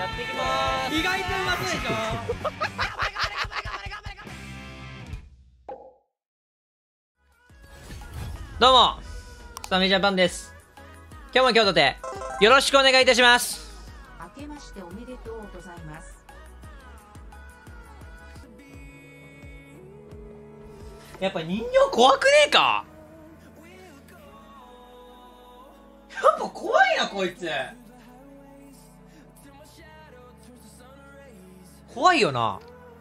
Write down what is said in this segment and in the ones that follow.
やっていきまーす。 意外とうまそうでしょ。 どうもスタミジャパンです。今日も今日とてよろしくお願いいたします。 明けましておめでとうございます。 やっぱ人形怖くねえか。やっぱ怖いなこいつ。怖いよな。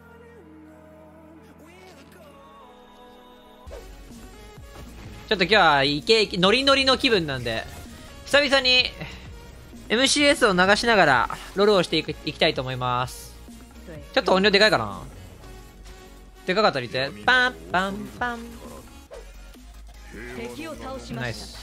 ちょっと今日はイケイケノリノリの気分なんで久々に MCS を流しながらロールをしていきたいと思います。ちょっと音量でかいかな。でかかったりってパンパンパン。 敵を倒しました。 ナイス。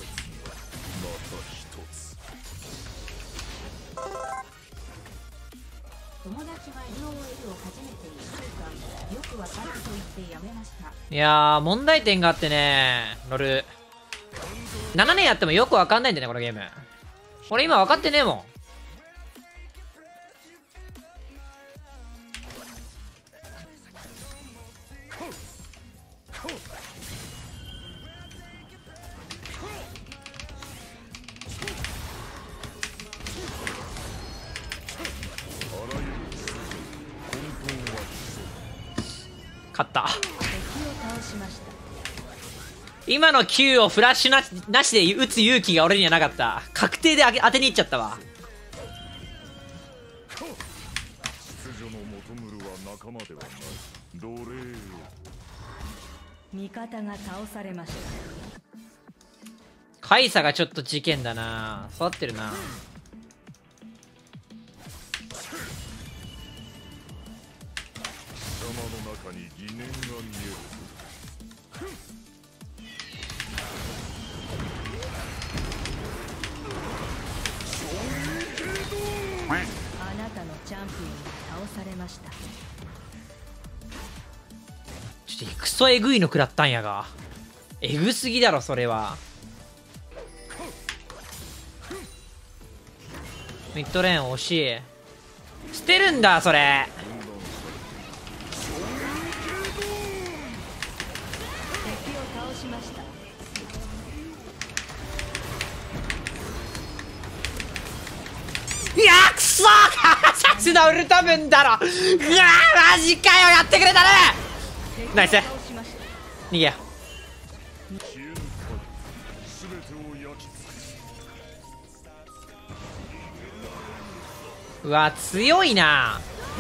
友達が LOL を初めて1週間よくわかると言ってやめました。 いやー問題点があってね。ロール7年やってもよくわかんないんだよねこのゲーム。俺今分かってねえもん。勝った。 敵を倒しました。 今の Q をフラッシュなしで打つ勇気が俺にはなかった。確定で当てにいっちゃったわ。 秩序の求むるは仲間ではない奴隷よ。 味方が倒されました。 カイサがちょっと事件だな。触ってるな。 貴様の中に疑念が見える。 あなたのチャンピオンが倒されました。 ちょっとクソエグいの食らったんやが。エグすぎだろそれは。ミッドレーン惜しい。捨てるんだそれ。 敵を倒しました。 いやーくそーさすがウルト分だろ。うわーマジかよ。やってくれたね。ナイス。 倒しました。 逃げよ消えぬ限り全てを焼き尽くす。 うわ強いな。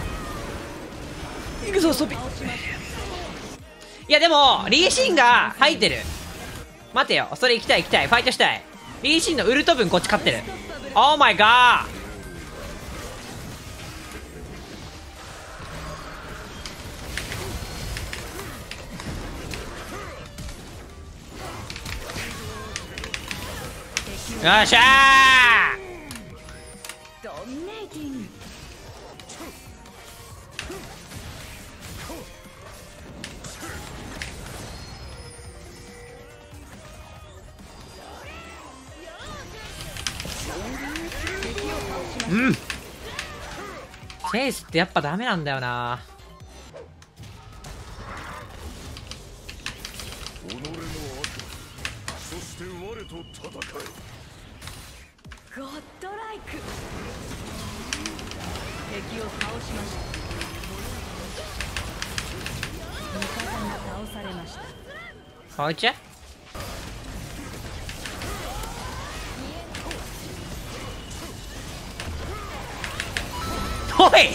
いくぞソビ。いやでもリーシンが入ってる。待てよそれ行きたい行きたい。ファイトしたい。リーシンのウルト分こっち勝ってる。オーマイガー。よっしゃドミネーティング。 ー。うんチェイスってやっぱダメなんだよな。 己の悪そして我と戦え。 ゴッドライク。敵を倒しました。味方が倒されました。 こいつおい内なる悪魔の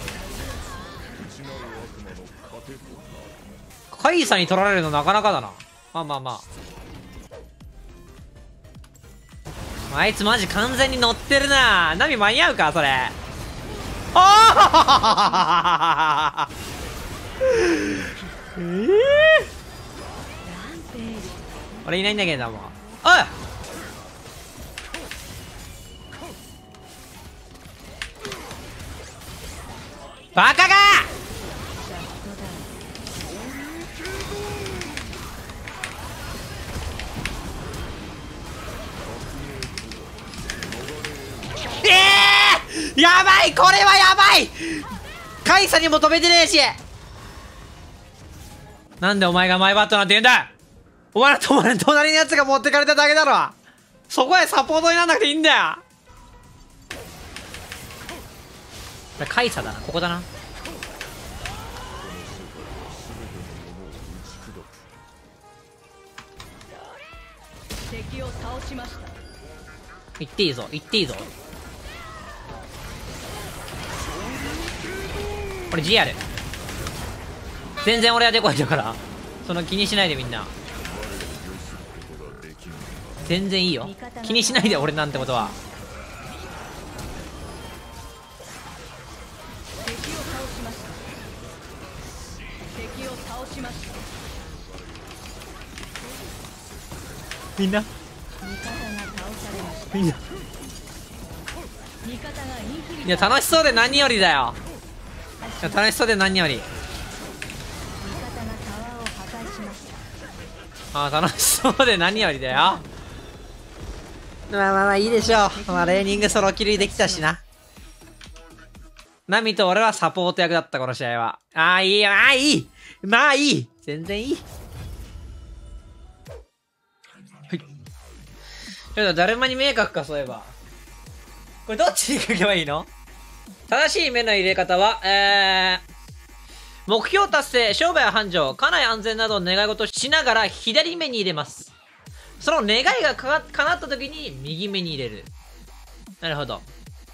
糧となる。 カイサに取られるのなかなかだな。まあまあまああいつマジ完全に乗ってるな。ナミ間に合うかそれ。ああランページ。 俺いないんだけども。おいバカが。 やばい、これはやばい。カイサにも止めてねえし。なんでお前がマイバットなんて言うんだ。お前の隣のやつが持ってかれただけだろ。そこへサポートになんなくていいんだよ。カイサだな、ここだな。 敵を倒しました。 行っていいぞ、行っていいぞ。これ G ある。全然俺はデコやってるから、その気にしないでみんな。全然いいよ、気にしないで俺なんてことは。 敵を倒しました。敵を倒しました。 みんな味方が倒されました。 みんな味方がインフリいや楽しそうで何よりだよ。いや楽しそうで何より。 味方がタワーを破壊しました。 ああ楽しそうで何よりだよ。まあいいでしょう。まあレーニングソロキルできたしな。ナミと俺はサポート役だったこの試合は。ああいいよ、ああいい、まあいい、全然いい。はい。ちょっとだるまに迷惑か。そういえばこれどっちに書けばいいの？正しい目の入れ方は、目標達成、商売繁盛、家内安全などの願い事をしながら左目に入れます。その願いが叶った時に右目に入れる。なるほど。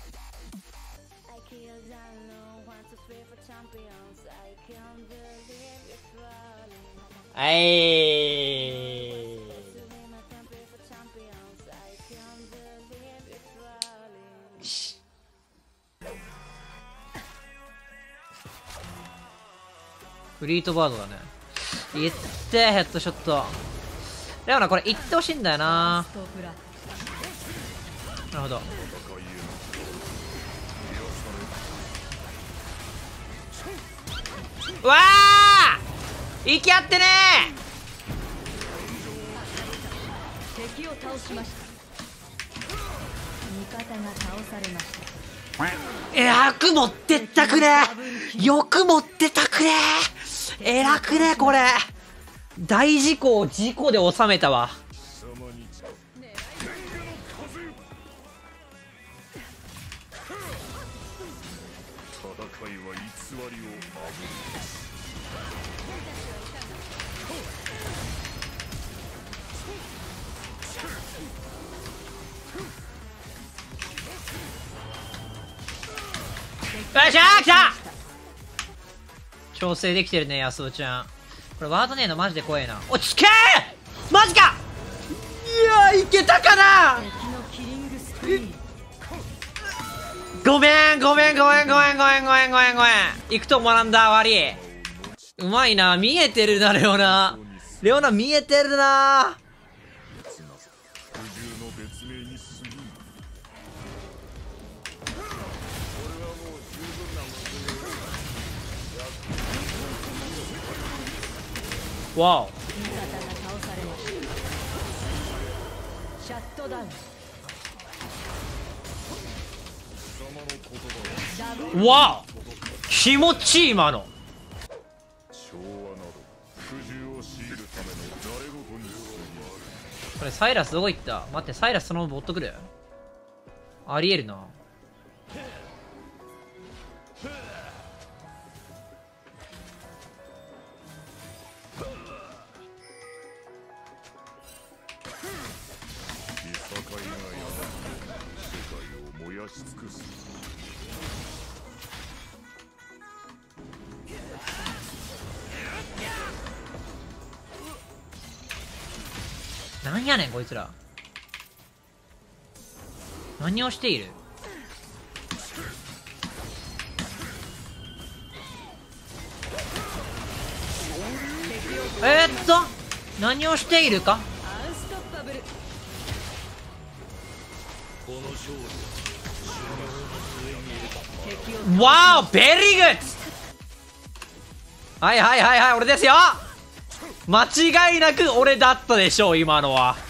はい。フリートバードだね。いってヘッドショット。レオナこれいってほしいんだよな。なるほど。うわあ息合ってね敵を倒しました。味方が倒されました。 よく持ってったくね。よく持ってたくね。偉くねこれ。大事故を事故で収めたわ。よっしゃー来た。調整できてるねヤスオちゃん。これワードねえのマジで怖えな。落ち着けー。マジか。いやーいけたかな。ごめん行くと思わんだ。悪いうまいな。見えてるなレオナ。レオナ見えてるな。わお。 味方が倒されました。シャットダウン。 わお気持ちいい今の。これサイラスどこ行った。待って、サイラスそのままボットくる。ありえるな。なんやねんこいつら。何をしている。何をしているか。 アンストッパブル。 わおベリーグッド。はい俺ですよ。間違いなく俺だったでしょう今のは。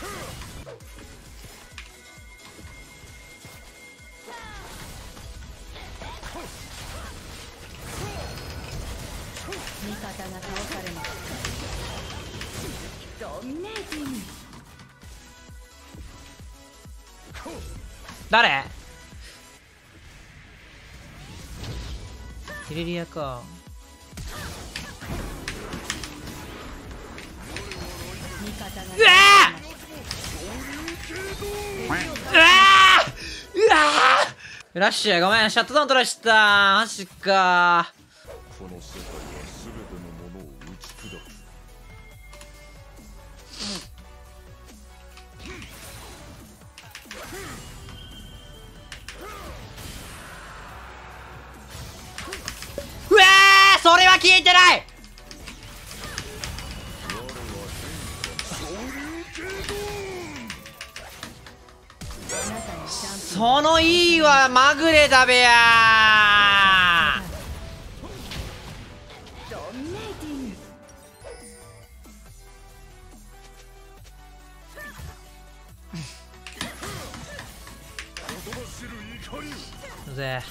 方が倒されました。ドミネーティング。 誰？テレリアか。 味方がうわーうわーうわーラッシュごめん、シャットダウン取られちゃった。マジか。 この世界は全てのものを打ち砕く。 うわーそれは消えてない。そのいいはまぐれだべや。 ドミネーティング。 ぜ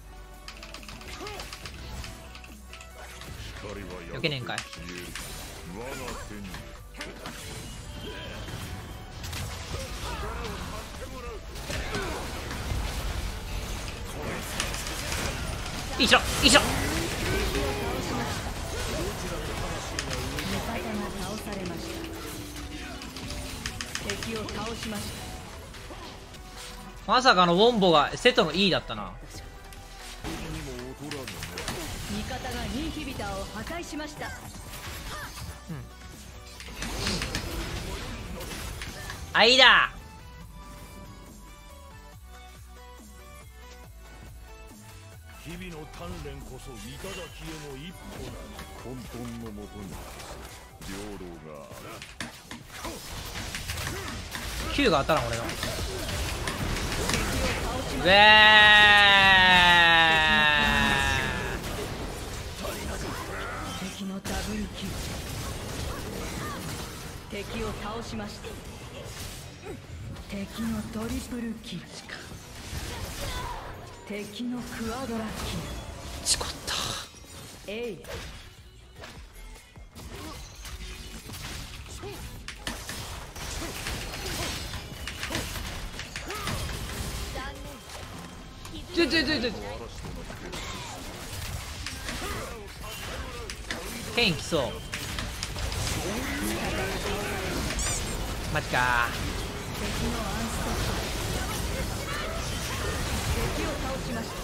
避けねんかい。 我が手にいいしろいいしろ。 味方が倒されました。敵を倒しました。 まさかのウォンボがセトの E だったな。 味方がインヒビターを破壊しました。 あ、いいだ。 日々の鍛錬こそ頂への一歩なり。混沌のもとに領土がある。 Q が当たらん俺の。うえ敵のダブルキル。敵を倒しました。敵のトリプルキル。敵のクアドラキル。 チコった。 えい。 ケイン来そう。マジか。 敵のアンストップ。敵を倒しました。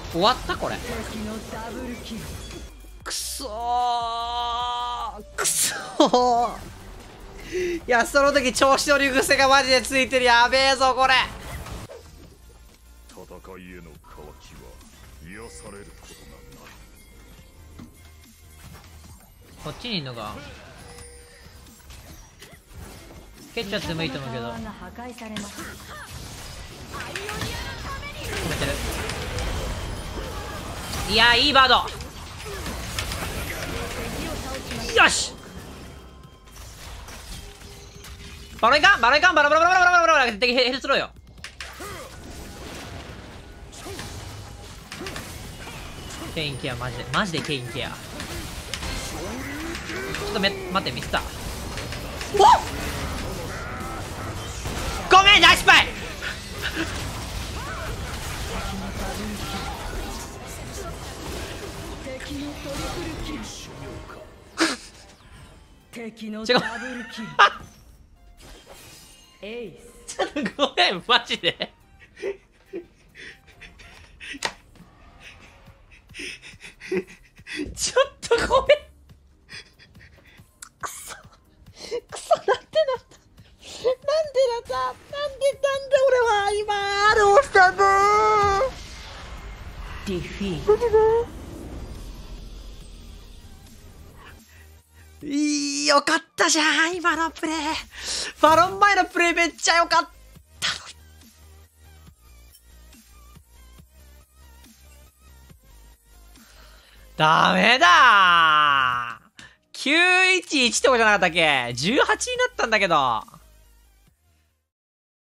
終わったこれ。 敵のダブルキル。 くそーくそー。いや、その時調子乗り癖がマジでついてる。やべえぞこれ。 戦いへの渇きは癒されることなんだ。 こっちにいんのか。蹴っちゃってもいいと思うけど。 味方が破壊されました。 止めてる。いや、いいバード。よし。バロいかんバロいかんバロバロバロバロバロバロ。敵ヘルスローよ。ケインケアマジでマジでケインケア。ちょっと待ってミスった。おっごめん大失敗。 敵のトリプルキル。敵のダブルキル。エイス。 ちょっとごめんマジで。ちょっとごめん。くそなんでなった。なんで俺は今あれをしたの。 ディフィート。 よかったじゃん今のプレー。バロン前のプレーめっちゃよかったのに。ダメだー。911とかじゃなかったっけ？ 18 になったんだけど。